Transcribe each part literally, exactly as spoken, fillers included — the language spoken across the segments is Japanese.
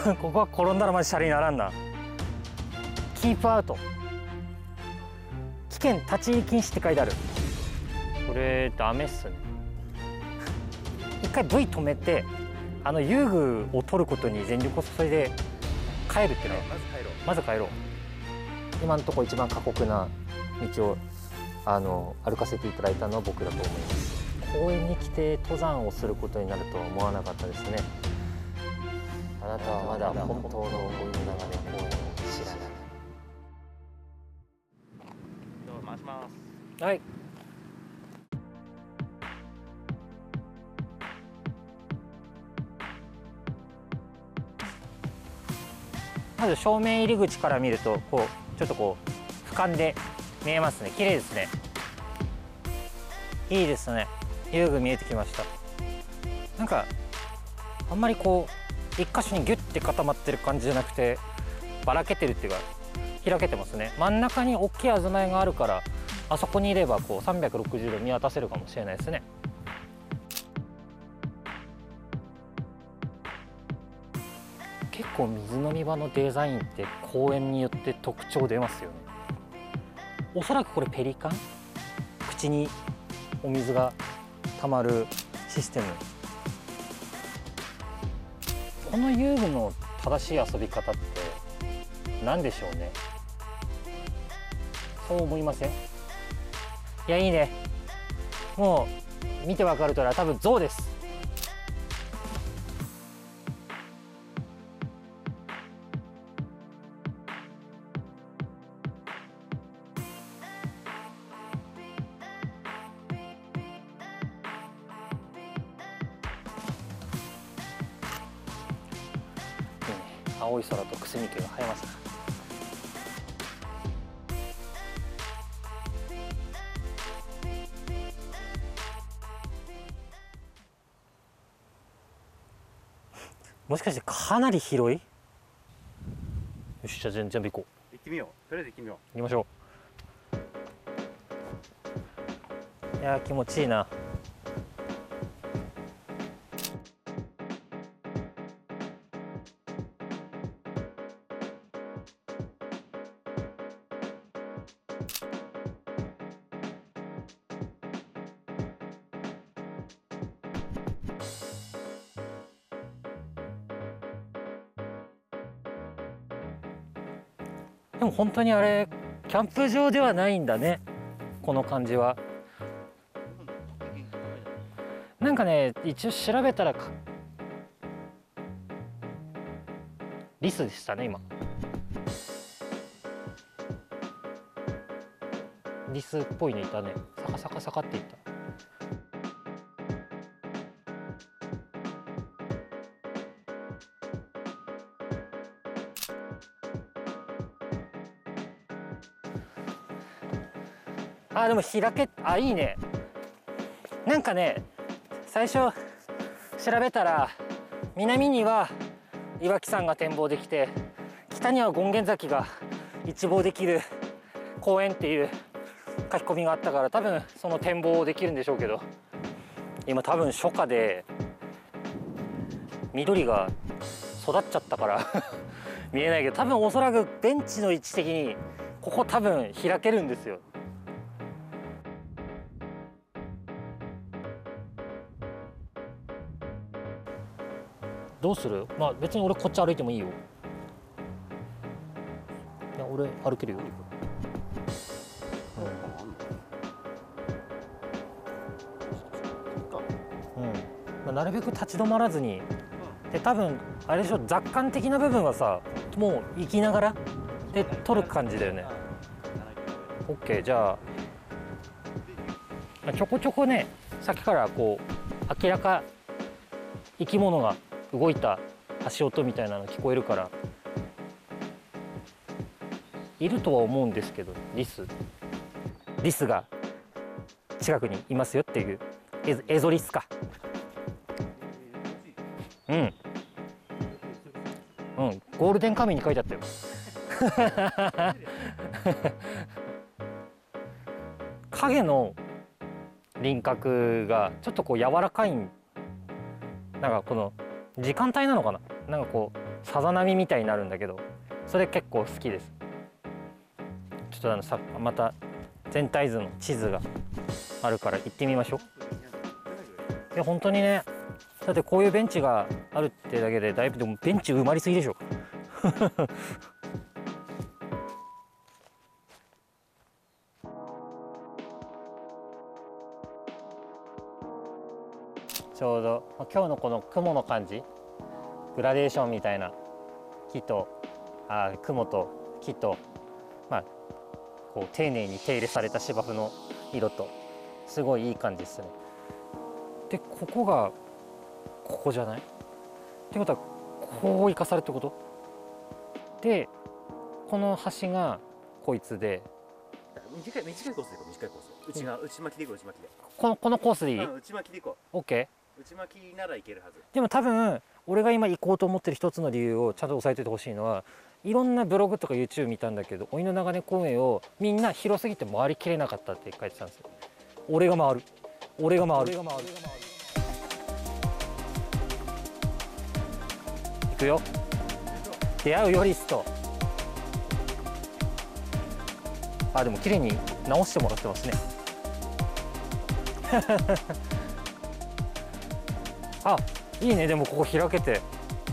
ここは転んだらマジシャレにならんな。キープアウト、危険立ち入り禁止って書いてある。これダメっすね。一回 ブイ 止めてあの遊具を取ることに全力を注いで帰るっていうのは、まず帰ろうまず帰ろう。今のところ一番過酷な道をあの歩かせていただいたのは僕だと思います。公園に来て登山をすることになるとは思わなかったですね。あなたはまだ本当の大海原公園を知らない。回します。はい。まず正面入り口から見るとこうちょっとこう俯瞰で見えますね。綺麗ですね。いいですね。遊具見えてきました。なんかあんまりこう一箇所にギュッて固まってる感じじゃなくてばらけてるっていうか開けてますね。真ん中に大きいあずまいがあるからあそこにいればこうさんびゃくろくじゅうど見渡せるかもしれないですね。結構水飲み場のデザインって公園によって特徴出ますよね。おそらくこれペリカン、口にお水がたまるシステム。この遊具の正しい遊び方って何でしょうね。そう思いません？いや、いいね。もう見てわかるとおり多分象です。青い空とくすみ毛が映えますな。もしかしてかなり広い？よし、じゃあ全部行こう。 行ってみよう。とりあえず行ってみよう。 行きましょう。いやー、気持ちいいな。でも本当にあれキャンプ場ではないんだね、この感じは。なんかね、一応調べたらリスでしたね。今リスっぽいのいたね。サカサカサカっていった。あ、でも開け、あ、いいね。なんかね、最初調べたら南には岩木山が展望できて北には権現崎が一望できる公園っていう書き込みがあったから、多分その展望できるんでしょうけど、今多分初夏で緑が育っちゃったから見えないけど、多分おそらくベンチの位置的にここ多分開けるんですよ。どうする？まあ別に俺こっち歩いてもいいよ。いや、俺歩けるよ。うん、うん、まあ、なるべく立ち止まらずに。で多分あれでしょ、雑感的な部分はさもう行きながらで撮る感じだよね。 OK。 じゃあちょこちょこね、さっきからこう明らか生き物が動いた足音みたいなの聞こえるからいるとは思うんですけど、リスリスが近くにいますよっていうエエゾリスか。うんうん、ゴールデンカムイに書いてあったよ影の輪郭がちょっとこう柔らかい、なんかこの時間帯なのかな、なんかこうさざ波みたいになるんだけど、それ結構好きです。ちょっとあのさまた全体図の地図があるから行ってみましょう。いや本当にね、だってこういうベンチがあるってだけでだいぶ、でもベンチ埋まりすぎでしょちょうど、まあ、今日のこの雲の感じ、グラデーションみたいな木とあ雲と木と、まあこう丁寧に手入れされた芝生の色とすごいいい感じですね。でここがここじゃない？ってことはこう生かされるってこと？でこの端がこいつで、 短い短いコースでいこう。短いコース。内側内巻きでいこう。内巻きで。 このこのコースでいい？ うん、内巻きでいこう。オッケー。内巻きならいけるはず。 ー。でも多分俺が今行こうと思ってる一つの理由をちゃんと押さえておいてほしいのは、いろんなブログとか YouTube 見たんだけど、甥の長根公園をみんな広すぎて回りきれなかったって書いてたんですよ。俺が回る。俺が回る。俺が回る。行くよ。出会うよリスト。あ、でも綺麗に直してもらってますねあ、いいね。でもここ開けて、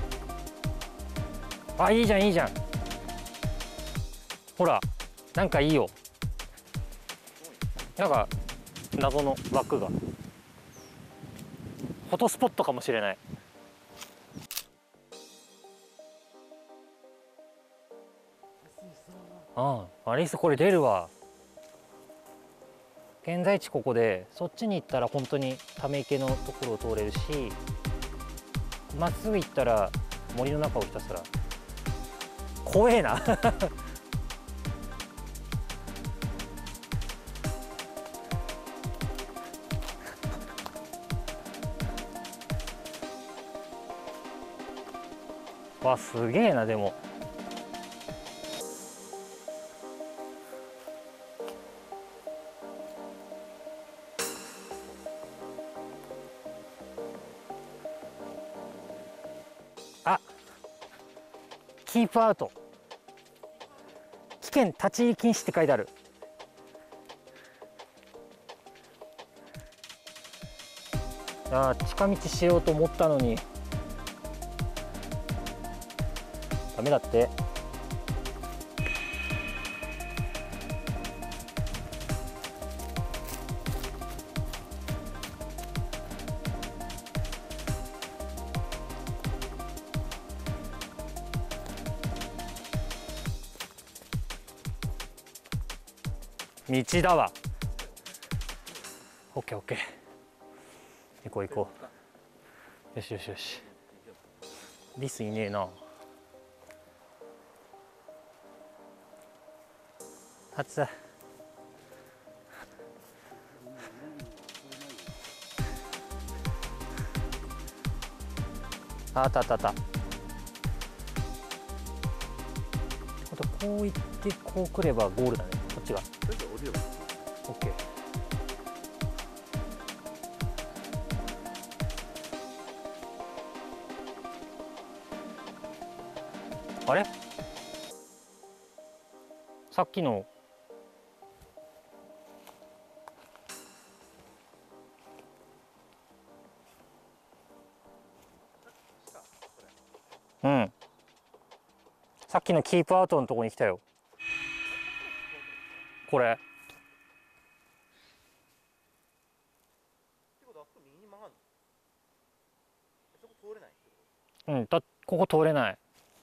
あ、いいじゃんいいじゃん。ほらなんかいいよ。なんか謎の枠がフォトスポットかもしれない。ああ、アリスこれ出るわ。現在地ここで、そっちに行ったら本当にため池のところを通れるし、まっすぐ行ったら森の中をひたすら。怖えなわ、すげえな。でもあ、キープアウト、危険立ち入り禁止って書いてある。あー、近道しようと思ったのにダメだって。道だわ。オッケーオッケー。行こう行こう。よしよしよし。リスいねえな。初だ。あ、あったあったあった。こう行ってこう来ればゴールだね。こっちが。オッケー。あれ？さっきのうん。さっきのキープアウトのとこに来たよ。これ。うん、だ、ここ通れない。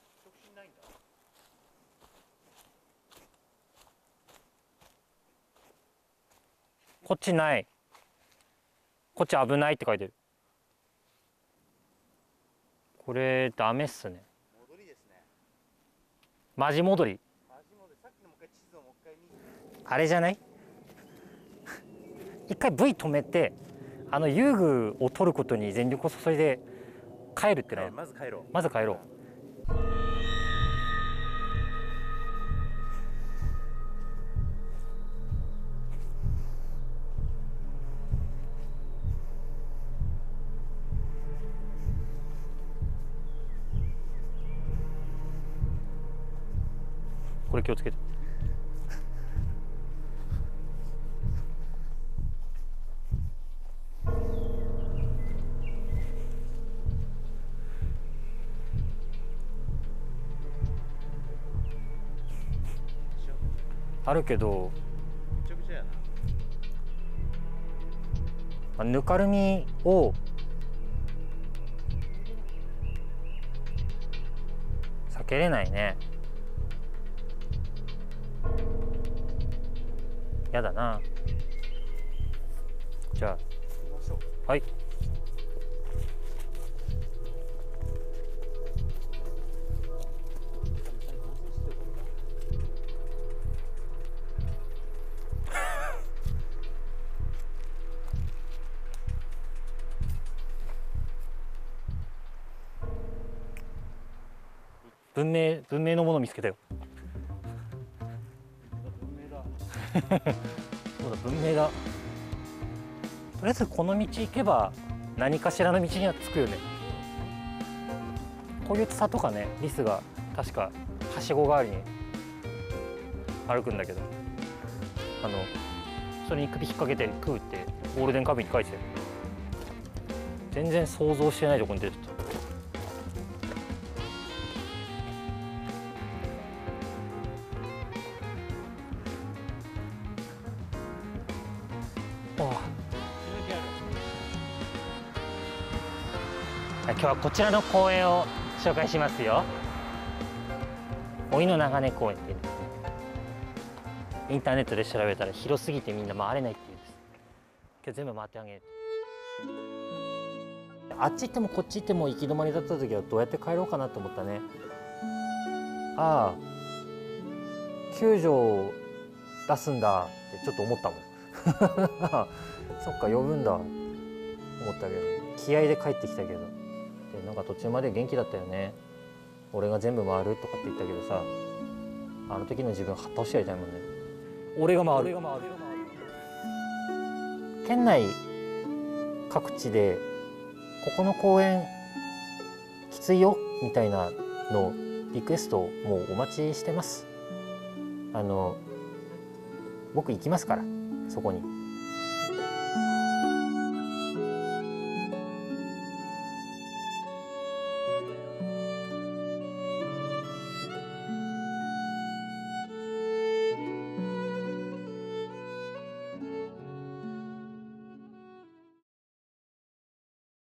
こっちない。こっち危ないって書いてる。これダメっすね。 戻りですね。 マジ戻り。 マジ戻り。さっきのもう一回地図をもう一回見て。 あれじゃない？一回 ブイ 止めて、あの遊具を取ることに全力を注いで帰るってのは、 まず帰ろう。 まず帰ろう。 れ気をつけて。あるけどめちゃくちゃやな。 ぬかるみを避けれないね。やだな。じゃあはい。文明文明のもの見つけたよ。 文明だ。 そうだ、文明だ。とりあえずこの道行けば何かしらの道には着くよね。こういう草とかね、リスが確かはしご代わりに歩くんだけど、あのそれに首引っ掛けて食うってゴールデンカムイに書いてたよ。全然想像してないところに出てた。今日はこちらの公園を紹介しますよ。老の長根公園っていうんですね。インターネットで調べたら広すぎてみんな回れないっていうんです。今日全部回ってあげる。あっち行ってもこっち行っても行き止まりだった時はどうやって帰ろうかなと思ったね。ああ、救助を出すんだってちょっと思ったもん。そっか、呼ぶんだ思ったけど、気合で帰ってきたけど。でなんか途中まで元気だったよね。俺が全部回るとかって言ったけどさ、あの時の自分はっ倒してやりたいもんね。俺が回る。県内各地でここの公園きついよみたいなのリクエストもうお待ちしてます。あの僕行きますから、そこに。